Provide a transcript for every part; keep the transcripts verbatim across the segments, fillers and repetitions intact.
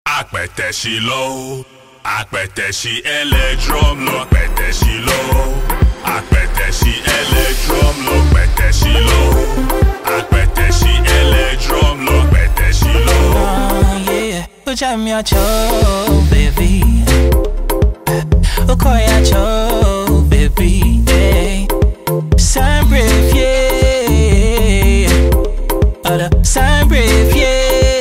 Àpẹtẹ sí low, àpẹtẹ sí electrum lo, àpẹtẹ sí low, àpẹtẹ sí electrum lo, àpẹtẹ sí low, àpẹtẹ sí electrum lo, àpẹtẹ sí low. Oh yeah, ó já mi àjọ, baby. Ó kọ́ àjọ, baby. Yeah. Sign brave, yeah. Other sign brave, yeah.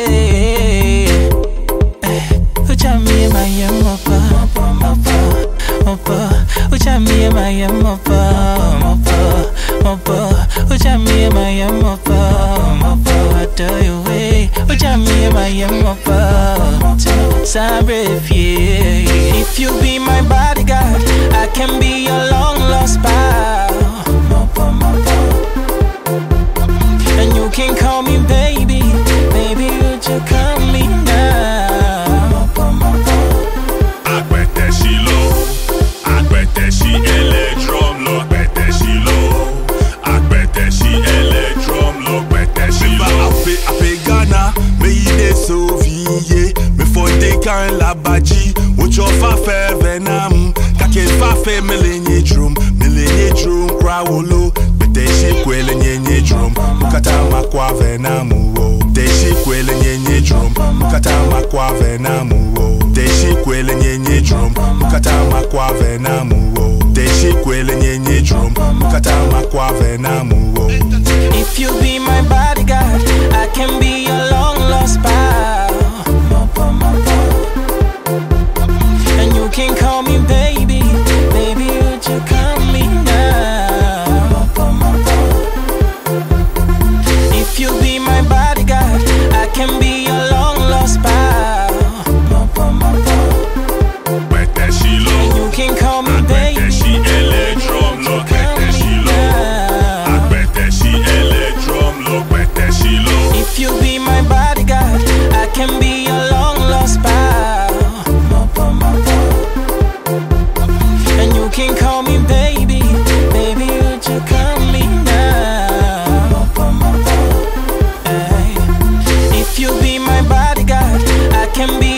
Ucha mi my mopa, mopa, mopa. Ucha mi my mopa, mopa. What do you way? Ucha mi my mopa. Sabre, yeah. If you be my bodyguard, I can be your long lost pal. Mopa, mopa. And you can call me baby, baby. Would you call me now? Mopa, mopa. Àpẹtẹ sí low, àpẹtẹ sí electrum lo, àpẹtẹ sí low, àpẹtẹ sí electrum lo, àpẹtẹ sí low. Ape ape Ghana, me ide Soviye, me for de kan labaji, wocho fa fe venam, kake fa fe melenye drum, melenye drum krawolo, bete shi kwele nyenye drum, mukata makwa venamu wo, de shi kwele nyenye drum, mukata makwa venamu wo, de shi kwele nyenye drum, mukata makwa venamu wo, de shi kwele nyenye drum, mukata makwa venamu wo. If you be my bodyguard, I can be your long lost pal. Mopa, mopa. And you can call me baby, baby, would you call me now? Mopa, mopa. If you be my bodyguard, I can be your long lost pal. Mopa, mopa. Àpẹtẹ sí low, And you can call me baby, àpẹtẹ sí electrum lo, àpẹtẹ sí low, àpẹtẹ sí electrum lo, àpẹtẹ sí low. if you be my bodyguard, I can be your long lost pal. Mopa, mopa. And you can call me baby, baby, would you call me now? Mopa, mopa. Hey. If you be my bodyguard, I can be